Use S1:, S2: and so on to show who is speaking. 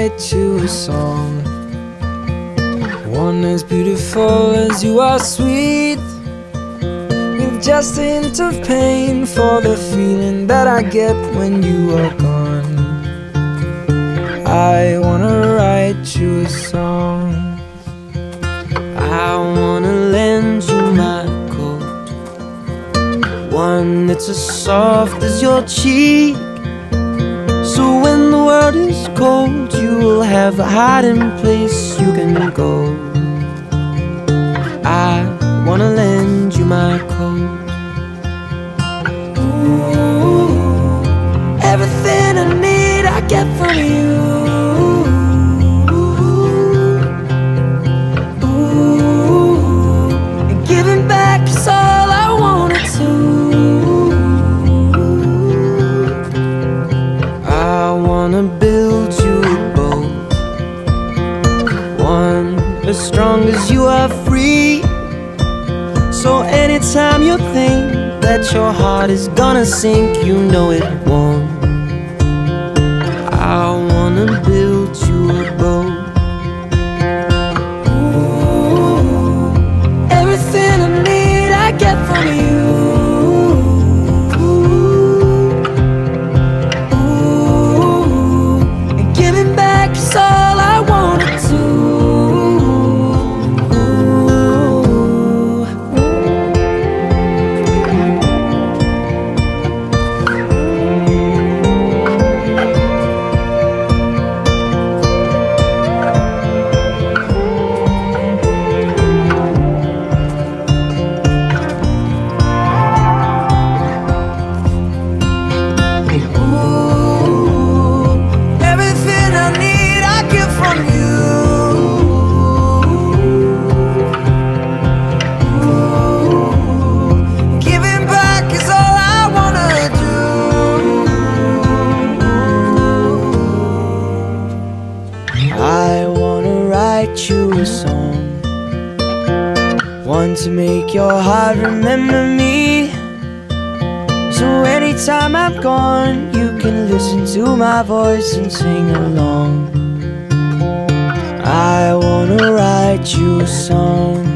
S1: write you a song, one as beautiful as you are sweet, with just a hint of pain for the feeling that I get when you are gone. I wanna write you a song. I wanna lend you my coat, one that's as soft as your cheek, so when the world is cold you will have a hiding place you can go. I wanna lend you my coat. Ooh, everything I need I get from you. Giving back is all I wanted to. I wanna build you a boat, one as strong as you are free, so anytime you think that your heart is gonna sink, you know it won't. I wanna build you a boat. You a song, one to make your heart remember me, so anytime I'm gone you can listen to my voice and sing along. I wanna write you a song.